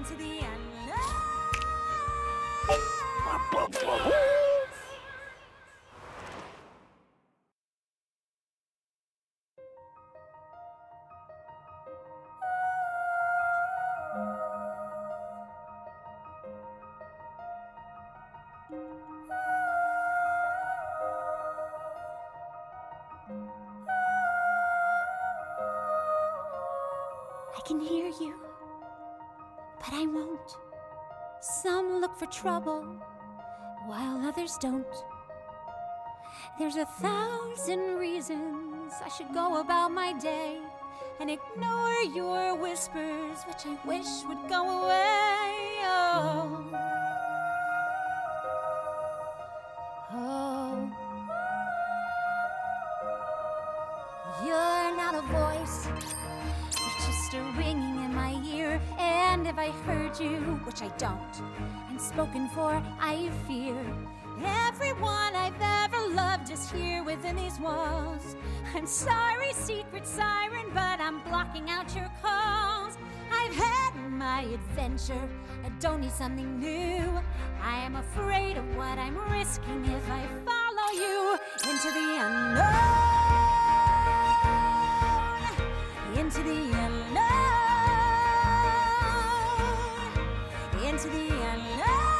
into the unknown. I can hear you, but I won't. Some look for trouble, while others don't. There's 1,000 reasons I should go about my day and ignore your whispers, which I wish would go away. Oh. Oh. You're not a voice, you're just a ringing in my ear. And if I heard you, which I don't, I'm spoken for, I fear. Everyone I've ever loved is here within these walls. I'm sorry, secret siren, but I'm blocking out your calls. I've had my adventure, I don't need something new. I am afraid of what I'm risking if I follow you into the unknown. Into the unknown. Into the unknown.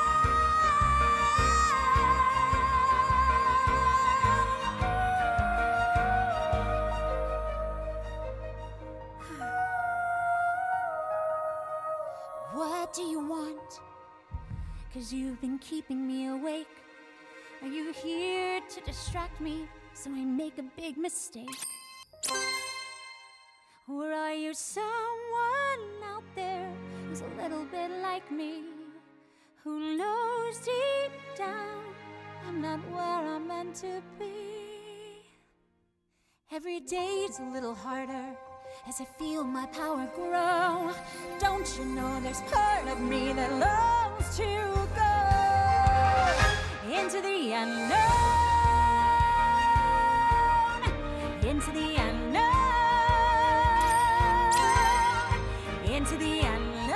What do you want? 'Cause you've been keeping me awake. Are you here to distract me so I make a big mistake? Or are you someone out there who's a little bit like me, who knows deep down I'm not where I'm meant to be? Every day's a little harder as I feel my power grow. Don't you know there's part of me that longs to go into the unknown, into the unknown, into the unknown.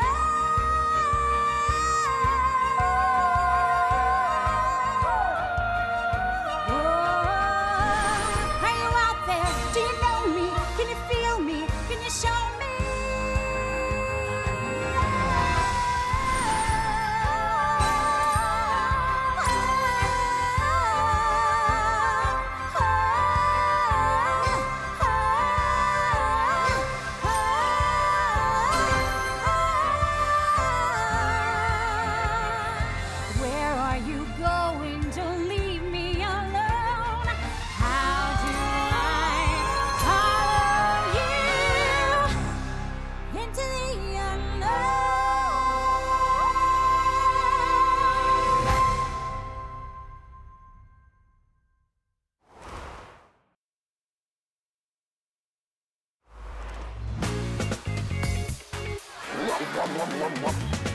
Oh, are you out there? Do you know me? Can you feel me? Can you show me? Where are you going? Don't leave me alone. How do I follow you into the unknown?